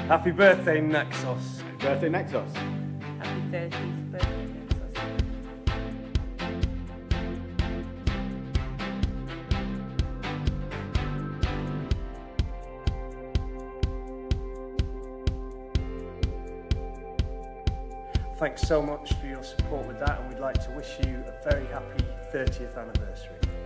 Happy birthday, Naxos. Happy birthday, Naxos. Happy 30th birthday, Naxos. Thanks so much for your support with that, and we'd like to wish you a very happy 30th anniversary.